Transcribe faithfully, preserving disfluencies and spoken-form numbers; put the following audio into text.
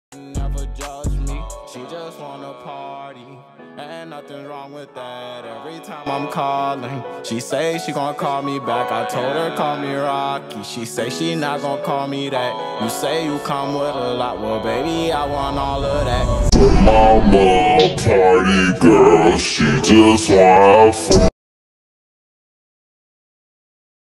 Never judge me, she just wanna party. And nothing wrong with that. Every time I'm calling, she say she gon' call me back. I told her call me Rocky, she say she not gon' call me that. You say you come with a lot, well baby I want all of that. Mama, a party girl, she just wanna have fun.